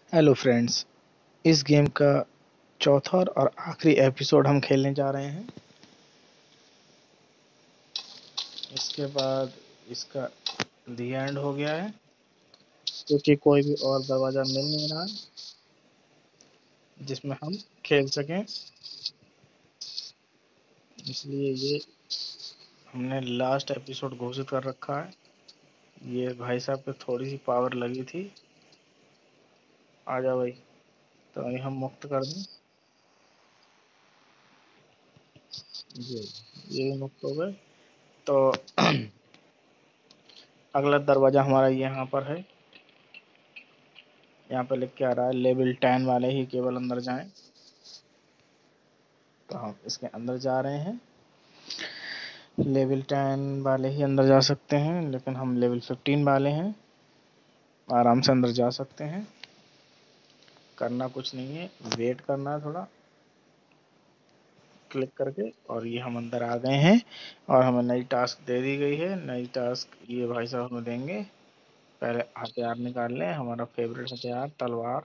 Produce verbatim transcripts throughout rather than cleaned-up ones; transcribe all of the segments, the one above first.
Hello friends, इस game का चौथा और आखिरी एपिसोड हम खेलने जा रहे हैं। इसके बाद इसका दी एंड हो गया है क्योंकि कोई भी और दरवाज़ा मिल नहीं रहा जिसमें हम खेल सकें, इसलिए ये हमने लास्ट एपिसोड घोषित कर रखा है। ये भाई साहब पे थोड़ी सी पावर लगी थी। आ जा भाई, तो अभी हम मुक्त कर दें। जी, ये भी मुक्त हो गए। तो अगला दरवाज़ा हमारा यहाँ पर है। यहाँ पे लिख के आ रहा है लेवल टेन वाले ही केवल अंदर जाएं। तो हम इसके अंदर जा रहे हैं। लेवल टेन वाले ही अंदर जा सकते हैं, लेकिन हम लेवल फिफ्टीन वाले हैं, आराम से अंदर जा सकते हैं। करना कुछ नहीं है, वेट करना है थोड़ा क्लिक करके, और ये हम अंदर आ गए हैं। और हमें नई टास्क दे दी गई है। नई टास्क ये भाई साहब हमें देंगे। पहले हथियार निकाल लें, हमारा फेवरेट हथियार तलवार।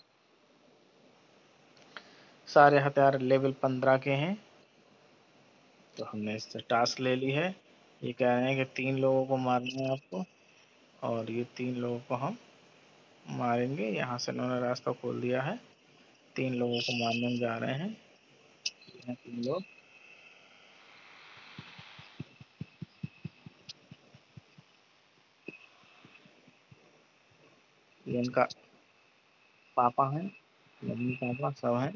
सारे हथियार लेवल पंद्रह के हैं। तो हमने इससे टास्क ले ली है। ये कह रहे हैं कि तीन लोगों को मारना है आपको, और ये तीन लोगों को हम मारेंगे। यहाँ से उन्होंने रास्ता खोल दिया है। तीन लोगों को मारने में जा रहे हैं। ये तीन लोग, ये इनका पापा हैं, मम्मी पापा सब हैं।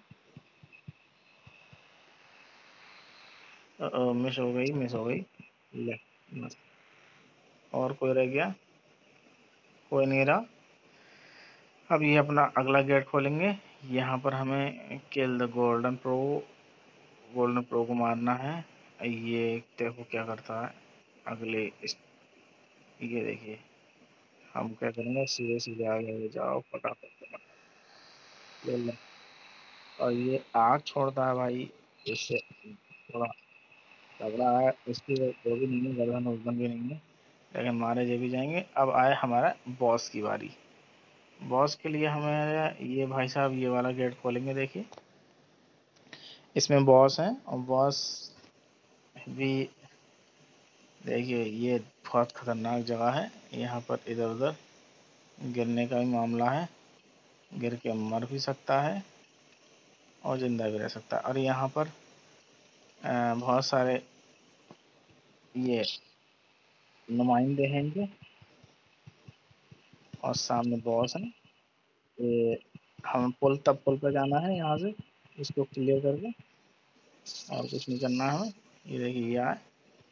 मिस हो गई, मिस हो गई। ले, बस। और कोई रह गया? कोई नहीं रहा। अब ये अपना अगला गेट खोलेंगे। यहाँ पर हमें kill the golden pro golden pro को मारना है। ये देखो क्या करता है अगले इस, ये देखिए हम क्या करेंगे, सीधे सीधे आगे जाओ फटाफट। ले ले। और ये आग छोड़ता है भाई, इससे थोड़ा तगड़ा है। इसकी वो भी नहीं है, गर्दन उर्दन भी नहीं है, लेकिन मारे जे भी जाएंगे। अब आए हमारा बॉस की बारी। बॉस के लिए हमें ये भाई साहब ये वाला गेट खोलेंगे। देखिए इसमें बॉस हैं, और बॉस भी देखिए ये बहुत खतरनाक जगह है। यहाँ पर इधर उधर गिरने का भी मामला है, गिर के मर भी सकता है और जिंदा भी रह सकता है। और यहाँ पर बहुत सारे ये नुमाइंदे हैं इनके, और सामने बॉस हैं। ये हमें पुल तब पुल पे जाना है, यहाँ से इसको क्लियर करके, और कुछ नहीं करना है हमें। ये देखिए ये आए।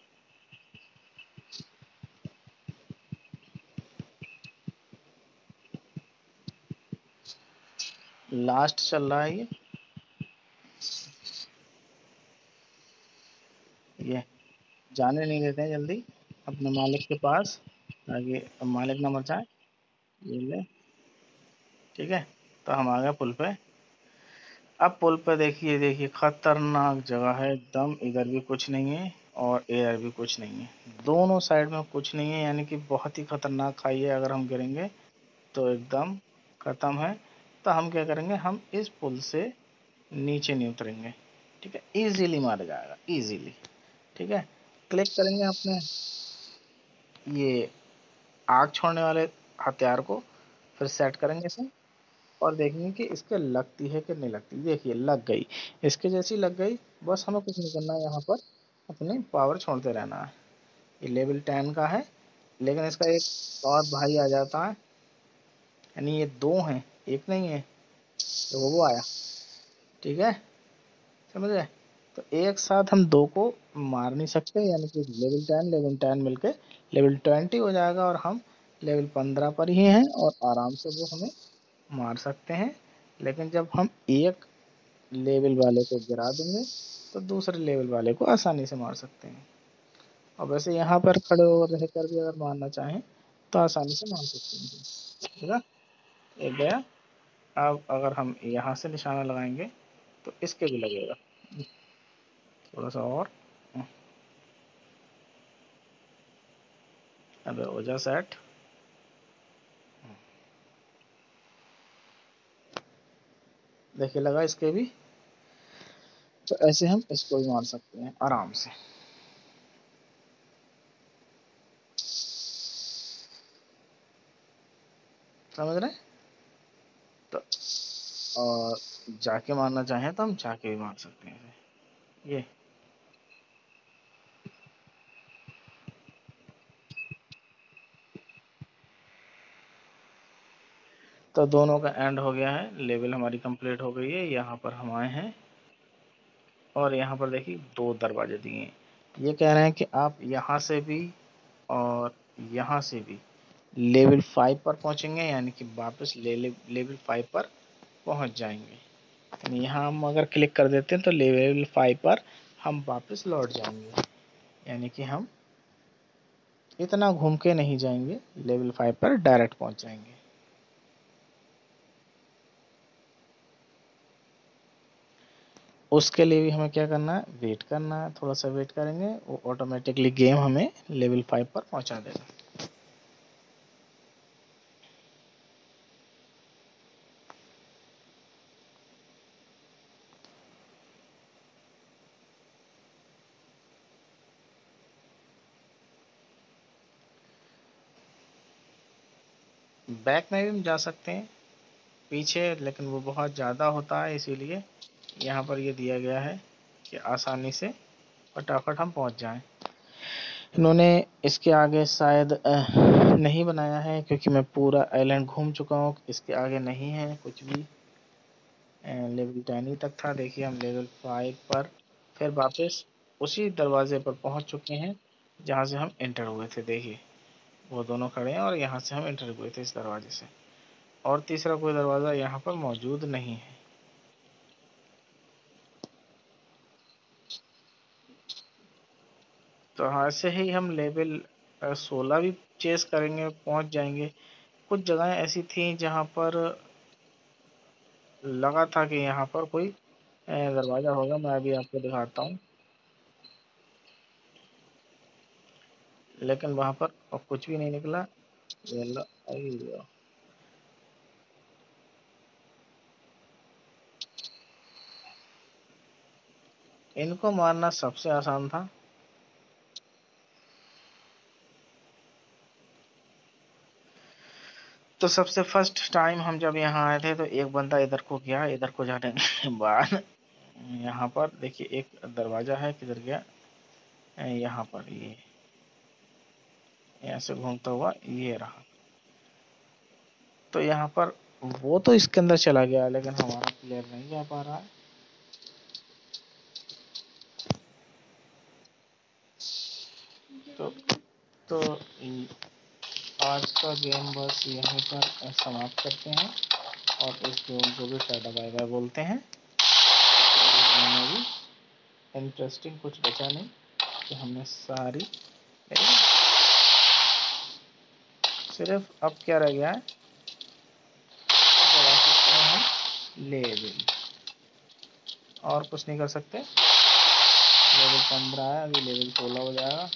लास्ट चल रहा है ये ये जाने नहीं देते हैं जल्दी अपने मालिक के पास, ताकि मालिक ना मर जाए। ये ले, ठीक है। तो हम आ गए पुल पे। अब पुल पे देखिए, देखिए खतरनाक जगह है एकदम। इधर भी कुछ नहीं है और इधर भी कुछ नहीं है, दोनों साइड में कुछ नहीं है, यानी कि बहुत ही खतरनाक खाई है। अगर हम गिरेंगे तो एकदम खत्म है। तो हम क्या करेंगे, हम इस पुल से नीचे नहीं उतरेंगे, ठीक है। इजीली मारा जाएगा, इजीली, ठीक है। क्लिक करेंगे अपने ये आग छोड़ने वाले हथियार को, फिर सेट करेंगे इसे, और देखेंगे कि इसके लगती है कि नहीं लगती। देखिए लग गई, इसके जैसी लग गई। बस हमें कुछ नहीं करना है, यहाँ पर अपनी पावर छोड़ते रहना है। ये लेवल टेन का है, लेकिन इसका एक और भाई आ जाता है, यानी ये दो हैं, एक नहीं है। तो वो वो आया, ठीक है, समझ गए। तो एक साथ हम दो को मार नहीं सकते, यानी कि लेवल टेन लेवल टेन मिलके लेवल ट्वेंटी हो जाएगा, और हम लेवल पंद्रह पर ही हैं और आराम से वो हमें मार सकते हैं। लेकिन जब हम एक लेवल वाले को गिरा देंगे तो दूसरे लेवल वाले को आसानी से मार सकते हैं। और वैसे यहाँ पर खड़े हो रह कर भी अगर मारना चाहें तो आसानी से मार सकते हैं, ठीक है। एक गया। अब अगर हम यहाँ से निशाना लगाएंगे तो इसके भी लगेगा, थोड़ा सा और। अबे हो जा सेट। देखिए लगा इसके भी। तो ऐसे हम इसको भी मार सकते हैं आराम से। समझ रहे हैं? तो और जाके मारना चाहें तो हम जाके भी मार सकते हैं ये। तो दोनों का एंड हो गया है, लेवल हमारी कंप्लीट हो गई है। यहाँ पर हम आए हैं और यहाँ पर देखिए दो दरवाजे दिए हैं। ये कह रहे हैं कि आप यहाँ से भी और यहाँ से भी लेवल फाइव पर पहुँचेंगे, यानी कि वापस ले लेवल फाइव पर पहुँच जाएंगे। यानी यहाँ हम अगर क्लिक कर देते हैं तो लेवल फाइव पर हम वापस लौट जाएंगे, यानी कि हम इतना घूम के नहीं जाएंगे, लेवल फाइव पर डायरेक्ट पहुँच जाएंगे। उसके लिए भी हमें क्या करना है, वेट करना है। थोड़ा सा वेट करेंगे, वो ऑटोमेटिकली गेम हमें लेवल फाइव पर पहुंचा देगा। बैक में भी हम जा सकते हैं पीछे, लेकिन वो बहुत ज़्यादा होता है, इसीलिए यहाँ पर ये दिया गया है कि आसानी से फटाफट हम पहुँच जाएं। इन्होंने इसके आगे शायद नहीं बनाया है, क्योंकि मैं पूरा आइलैंड घूम चुका हूँ। इसके आगे नहीं है कुछ भी। लेवल टेन ही तक था। देखिए हम लेवल फाइव पर फिर वापस उसी दरवाजे पर पहुंच चुके हैं जहां से हम एंटर हुए थे। देखिए वो दोनों खड़े हैं और यहाँ से हम एंटर हुए थे इस दरवाजे से, और तीसरा कोई दरवाज़ा यहाँ पर मौजूद नहीं है। तो ऐसे ही हम लेवल सोलह भी चेस करेंगे, पहुंच जाएंगे। कुछ जगहें ऐसी थी जहां पर लगा था कि यहाँ पर कोई दरवाज़ा होगा। मैं अभी आपको दिखाता हूँ, लेकिन वहां पर अब कुछ भी नहीं निकला। ये लो, आई लो। इनको मारना सबसे आसान था। तो सबसे फर्स्ट टाइम हम जब यहाँ आए थे तो एक बंदा इधर को गया, इधर को जाने के बाद यहाँ पर देखिए एक दरवाजा है, किधर गया, यहाँ पर, ये यहाँ से घूमता हुआ ये रहा। तो यहाँ पर वो तो इसके अंदर चला गया, लेकिन हमारा प्लेयर नहीं जा पा रहा है। तो तो आज का गेम बस यहीं पर समाप्त करते हैं और इस गेम को भी टाटा बाय बाय बोलते हैं। इंटरेस्टिंग कुछ बचा नहीं कि हमने सारी, सिर्फ अब क्या रह गया है, लेवल, और कुछ नहीं कर सकते। लेवल पंद्रह है, अभी लेवल सोलह हो जाएगा,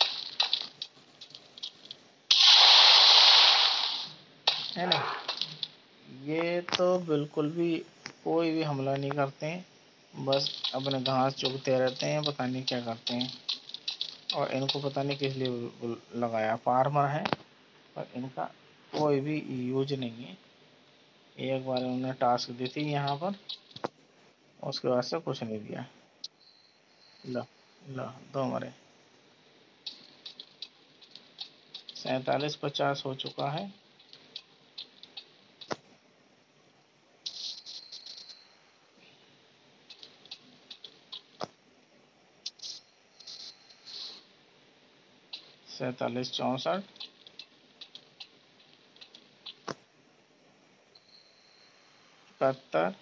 है ना। ये तो बिल्कुल भी कोई भी हमला नहीं करते हैं, बस अपने घास चुगते रहते हैं, पता नहीं क्या करते हैं। और इनको पता नहीं किस लिए लगाया, फार्मर है, पर इनका कोई भी यूज नहीं है। एक बार उन्होंने टास्क दी थी यहाँ पर, उसके बाद से कुछ नहीं दिया। लो लो दो मरे। सैतालीस पचास हो चुका है। सैतालीस चौंसठ, इकहत्तर,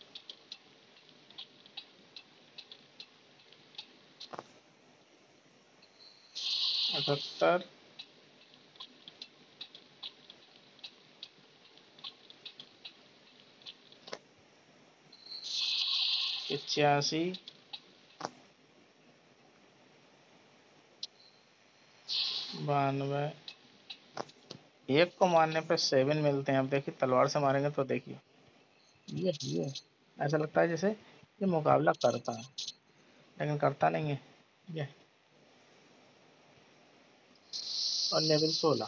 अठहत्तर, इक्यासी, बानवे। एक को मारने पे सेवन मिलते हैं। अब देखिए तलवार से मारेंगे तो देखिए ये ये ऐसा लगता है जैसे ये मुकाबला करता है, लेकिन करता नहीं है। ये और लेवल सोलह,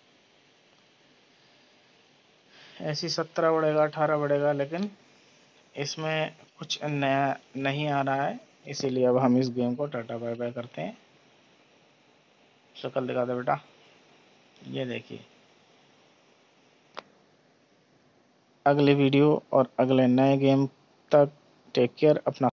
ऐसी सत्रह बढ़ेगा, अठारह बढ़ेगा, लेकिन इसमें कुछ नया नहीं आ रहा है, इसीलिए अब हम इस गेम को टाटा बाय बाय करते हैं। शक्ल दिखा दो बेटा, ये देखिए। अगले वीडियो और अगले नए गेम तक टेक केयर, अपना